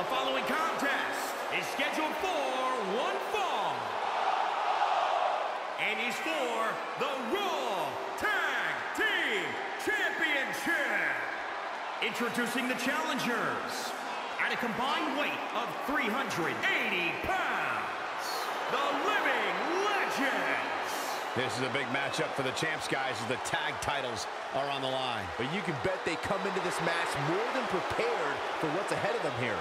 following contest is scheduled for one fall and is for the Raw Tag Team Championship. Introducing the challengers at a combined weight of 380 pounds, the Living Legends. This is a big matchup for the champs, guys, as the tag titles are on the line. But you can bet they come into this match more than prepared for what's ahead of them here.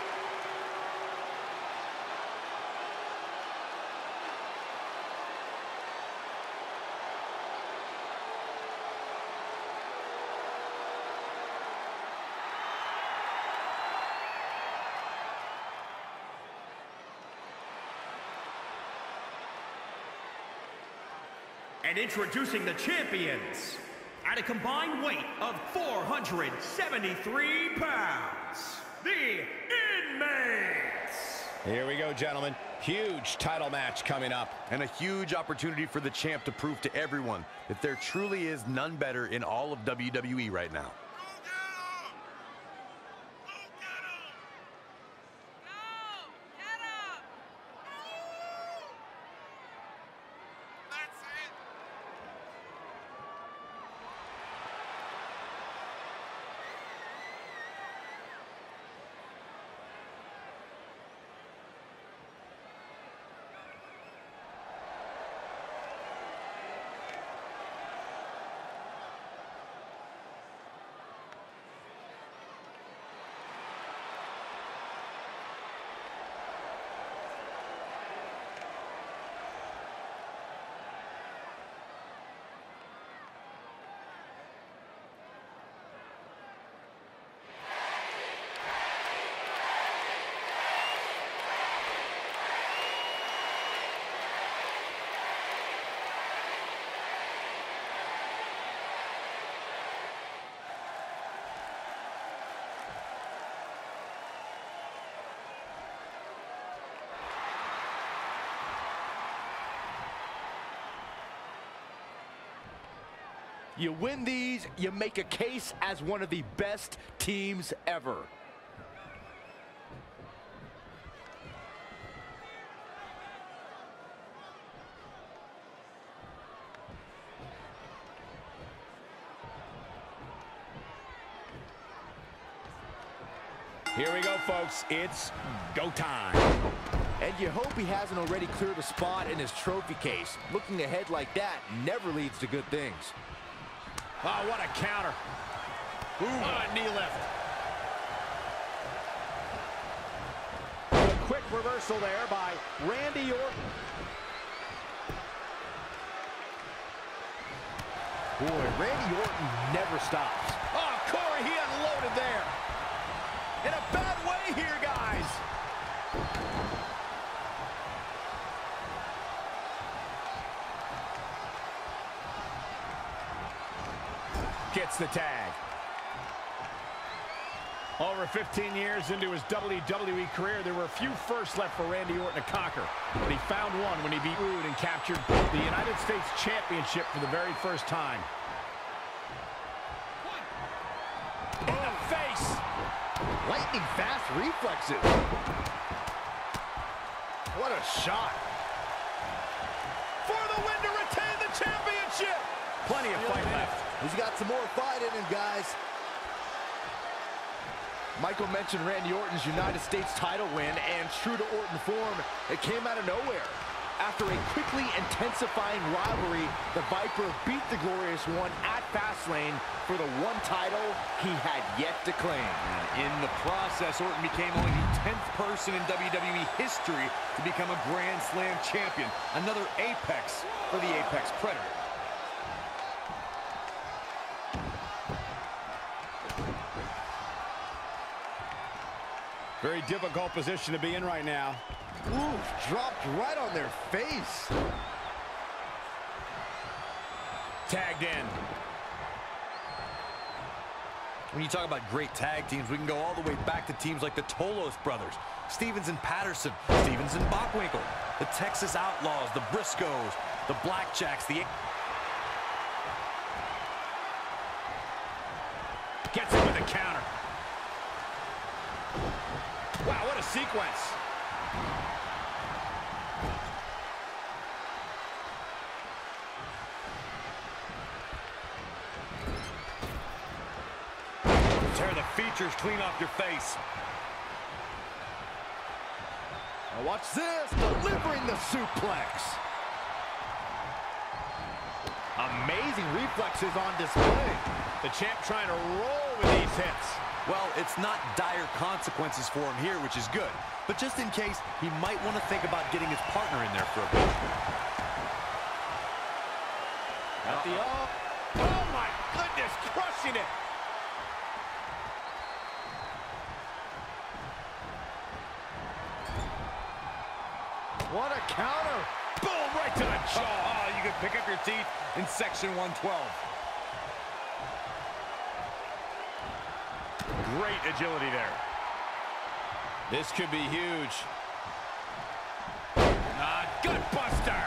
And introducing the champions at a combined weight of 473 pounds, the Inmates. Here we go, gentlemen. Huge title match coming up. And a huge opportunity for the champ to prove to everyone that there truly is none better in all of WWE right now. You win these, you make a case as one of the best teams ever. Here we go, folks. It's go time. And you hope he hasn't already cleared a spot in his trophy case. Looking ahead like that never leads to good things. Oh, what a counter. Ooh, knee lift. A quick reversal there by Randy Orton. Boy, Randy Orton never stops. Oh, Corey, he unloaded there. In a bad way here, guys. Gets the tag. Over 15 years into his WWE career, there were a few firsts left for Randy Orton to conquer. But he found one when he beat Rude and captured the United States Championship for the very first time. In the face! Lightning fast reflexes. What a shot. For the win to retain the championship! Plenty of fight left. He's got some more fight in him, guys. Michael mentioned Randy Orton's United States title win, and true to Orton form, it came out of nowhere. After a quickly intensifying rivalry, the Viper beat the Glorious One at Fastlane for the one title he had yet to claim. And in the process, Orton became only the 10th person in WWE history to become a Grand Slam champion. Another apex for the Apex Predator. Very difficult position to be in right now. Ooh, dropped right on their face. Tagged in. When you talk about great tag teams, we can go all the way back to teams like the Tolos brothers, Stevens and Patterson, Stevens and Bockwinkel, the Texas Outlaws, the Briscoes, the Blackjacks, the... Gets him with a counter. Wow, what a sequence. Tear the features clean off your face. Now watch this, delivering the suplex. Amazing reflexes on display. The champ trying to roll with these hits. Well, it's not dire consequences for him here, which is good. But just in case, he might want to think about getting his partner in there for a bit. At the oh my goodness, crushing it. What a counter. Boom, right to the jaw. Oh, you can pick up your teeth in section 112. Great agility there. This could be huge. Gut buster.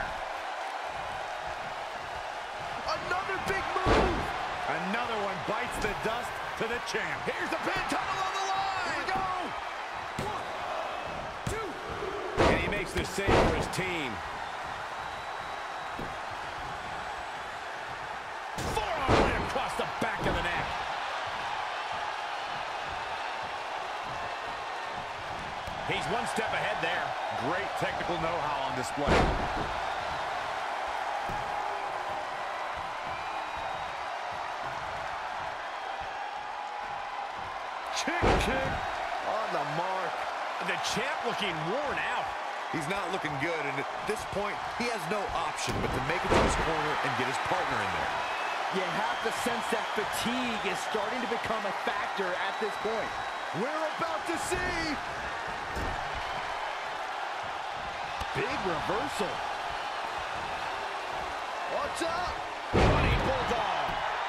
Another big move. Another one bites the dust to the champ. Here's the pin, title on the line. Here we go. 1, 2. And he makes the save for his team. Forearm right across the back of the neck. He's one step ahead there. Great technical know-how on display. Kick On the mark. The champ looking worn out. He's not looking good, and at this point, he has no option but to make it to his corner and get his partner in there. You have to sense that fatigue is starting to become a factor at this point. We're about to see big reversal. Watch out! Running bulldog.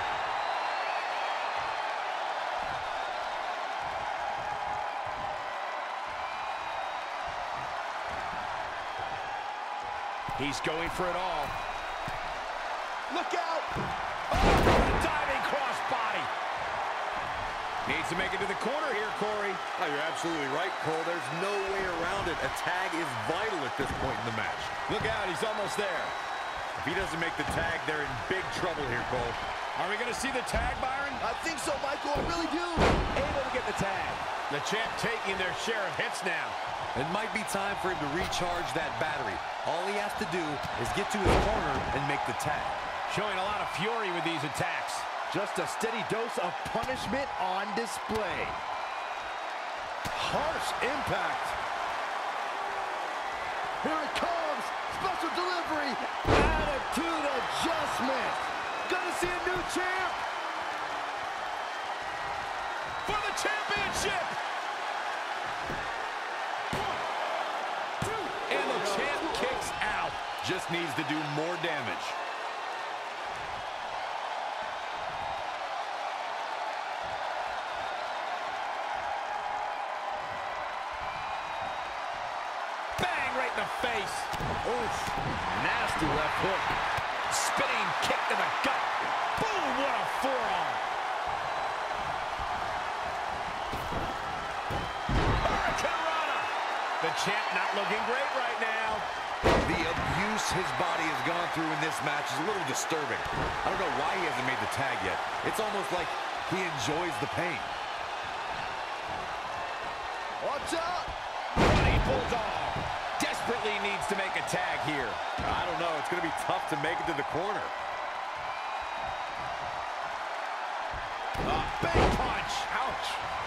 He's going for it all. Look out! Oh, diving crossbody. Needs to make it to the corner here, Corey. Oh, you're absolutely right, Cole. There's no way around it. A tag is vital at this point in the match. Look out, he's almost there. If he doesn't make the tag, they're in big trouble here, Cole. Are we going to see the tag, Byron? I think so, Michael. I really do. Able to get the tag. The champ taking their share of hits now. It might be time for him to recharge that battery. All he has to do is get to his corner and make the tag. Showing a lot of fury with these attacks. Just a steady dose of punishment on display. Harsh impact. Here it comes. Special delivery. Attitude adjustment. Gonna see a new champ. For the championship. And the champ kicks out. Just needs to do more damage. Bang right in the face. Oof. Nasty left hook. Spinning kick to the gut. Boom, what a forearm. Hurricanrana. The champ not looking great right now. The abuse his body has gone through in this match is a little disturbing. I don't know why he hasn't made the tag yet. It's almost like he enjoys the pain. Watch out. Running bulldog. Desperately needs to make a tag here. I don't know. It's going to be tough to make it to the corner. Big punch. Ouch.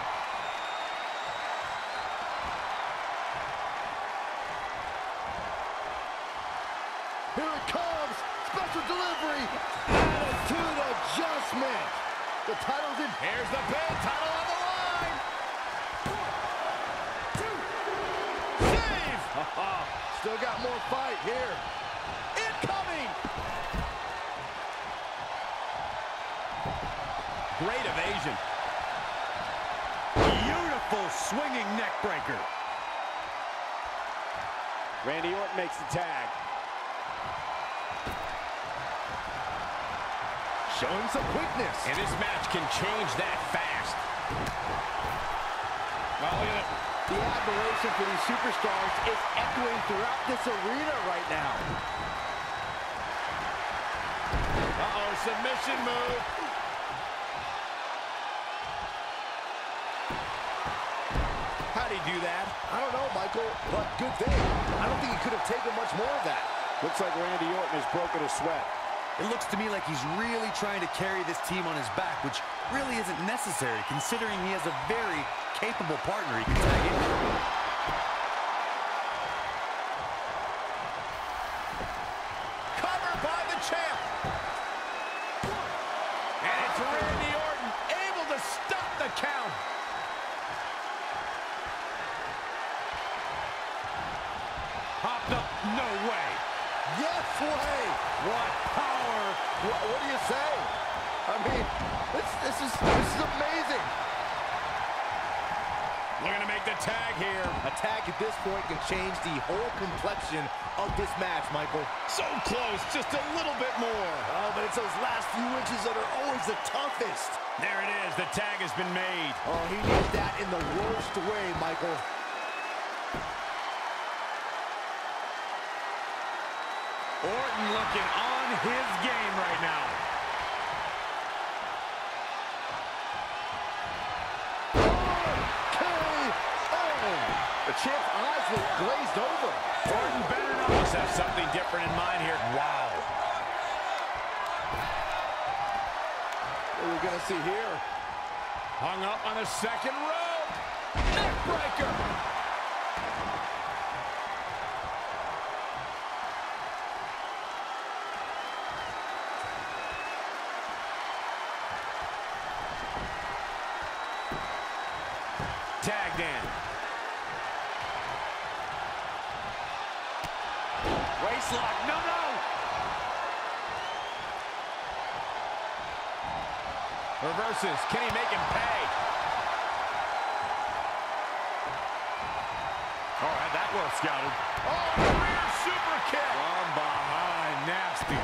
Here it comes. Special delivery. Attitude adjustment. The title's in. Here's the pin. Title on the line. 1, 2. Save. Still got more fight here. Incoming. Great evasion. Beautiful swinging neck breaker. Randy Orton makes the tag. Showing some quickness. And this match can change that fast. Oh, look at it. The admiration for these superstars is echoing throughout this arena right now. Uh-oh, submission move. How'd he do that? I don't know, Michael, but good thing. I don't think he could have taken much more of that. Looks like Randy Orton has broken a sweat. It looks to me like he's really trying to carry this team on his back, which really isn't necessary considering he has a very capable partner he can tag in. Covered by the champ. And it's Randy Orton able to stop the count. Hopped up, no way. Yes way! What power! What do you say? I mean, this is amazing. Looking to make the tag here. A tag at this point can change the whole complexion of this match, Michael. So close, just a little bit more. Oh, but it's those last few inches that are always the toughest. There it is, the tag has been made. Oh, he needs that in the worst way, Michael. Orton looking on his game right now. The champ's eyes look glazed over. Orton better not have something different in mind here. Wow. What are we going to see here? Hung up on the second rope. Neckbreaker. Tagged in. Waistlock, no. Reverses, can he make him pay? Oh, had that well scouted. Oh, rear super kick. From behind, nasty.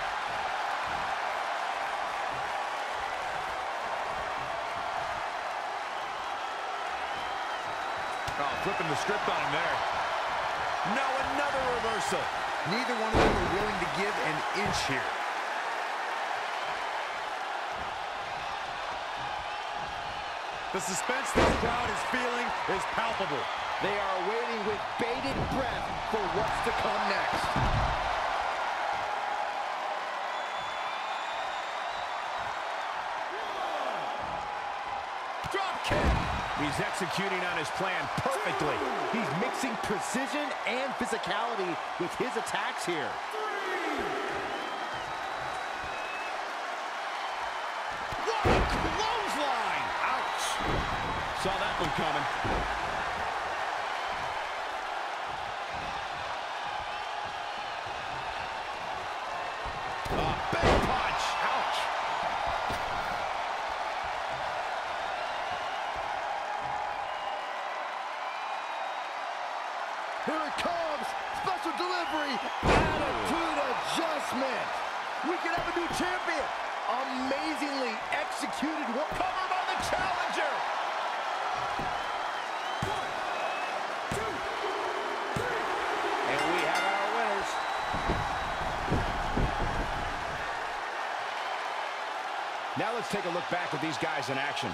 Oh, flipping the script on him there. No, another reversal. Neither one of them are willing to give an inch here. The suspense this crowd is feeling is palpable. They are waiting with bated breath for what's to come next. Drop kick. He's executing on his plan perfectly. He's mixing precision and physicality with his attacks here. What a clothesline! Ouch! Saw that one coming. A big punch! Ouch! Here it comes! Special delivery! Attitude adjustment! We can have a new champion! Amazingly executed work. Covered by the challenger! 1, 2, 3. And we have our winners. Now let's take a look back at these guys in action.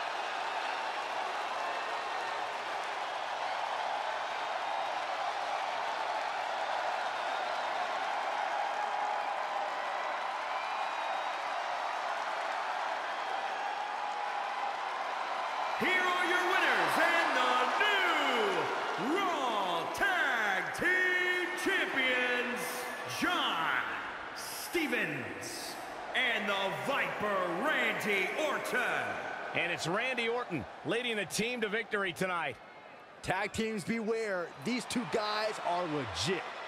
Here are your winners and the new Raw Tag Team Champions, John Stevens and the Viper, Randy Orton. And it's Randy Orton leading the team to victory tonight. Tag teams beware, these two guys are legit.